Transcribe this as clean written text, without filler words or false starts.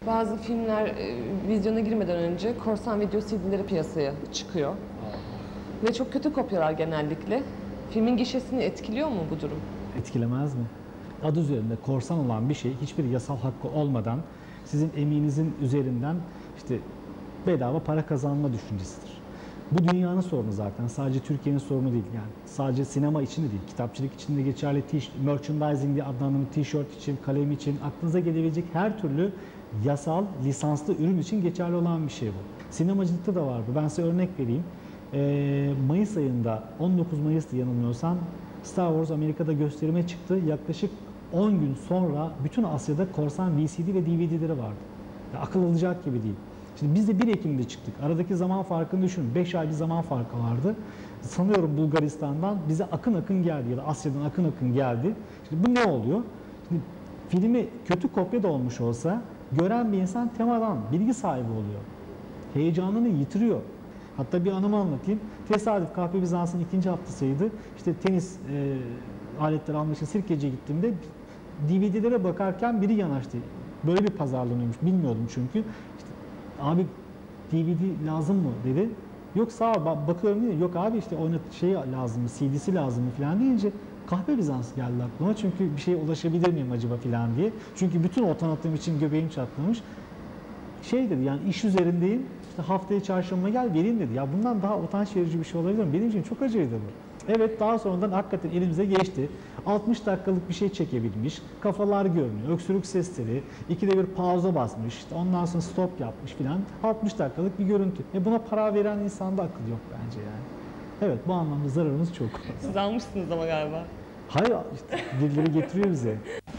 Bazı filmler vizyona girmeden önce korsan video CD'leri piyasaya çıkıyor. Ve çok kötü kopyalar genellikle. Filmin gişesini etkiliyor mu bu durum? Etkilemez mi? Adı üzerinde korsan olan bir şey hiçbir yasal hakkı olmadan sizin emeğinizin üzerinden işte bedava para kazanma düşüncesidir. Bu dünyanın sorunu zaten. Sadece Türkiye'nin sorunu değil. Yani sadece sinema için de değil. Kitapçılık için de geçerli. Merchandising diye adlandırdığım tişört için, kalem için, aklınıza gelebilecek her türlü yasal, lisanslı ürün için geçerli olan bir şey bu. Sinemacılıkta da var bu. Ben size örnek vereyim. Mayıs ayında, 19 Mayıs'ta yanılmıyorsam, Star Wars Amerika'da gösterime çıktı. Yaklaşık 10 gün sonra bütün Asya'da korsan VCD ve DVD'leri vardı. Ya, akıl alacak gibi değil. Şimdi biz de 1 Ekim'de çıktık. Aradaki zaman farkını düşünün. 5 ay bir zaman farkı vardı. Sanıyorum Bulgaristan'dan bize akın akın geldi ya da Asya'dan akın akın geldi. Şimdi bu ne oluyor? Şimdi filmi kötü kopya da olmuş olsa gören bir insan temadan bilgi sahibi oluyor. Heyecanını yitiriyor. Hatta bir anımı anlatayım. Tesadüf Kahpe Bizans'ın 2. haftasıydı. İşte tenis aletleri almak için Sirkeci'ye gittiğimde DVD'lere bakarken biri yanaştı. Böyle bir pazarlanıyormuş. Bilmiyordum çünkü. İşte, abi DVD lazım mı dedi. Yok sağ ol bakıyorum diye. Yok abi işte şey lazım mı, CD'si lazım mı falan deyince Kahpe Bizans geldi aklıma. Çünkü bir şeye ulaşabilir miyim acaba falan diye. Çünkü bütün o tanıtım için göbeğim çatlamış. Şey dedi yani iş üzerindeyim. İşte haftaya çarşamba gel vereyim dedi. Ya bundan daha utanç verici bir şey olabilir mi? Benim için çok acıydı bu. Evet daha sonradan hakikaten elimize geçti. 60 dakikalık bir şey çekebilmiş. Kafalar görünüyor. Öksürük sesleri. 2'de bir pauza basmış. İşte ondan sonra stop yapmış filan. 60 dakikalık bir görüntü. Buna para veren insanda akıl yok bence yani. Evet bu anlamda zararımız çok. Siz almışsınız ama galiba. Hayır işte birileri getiriyor bize.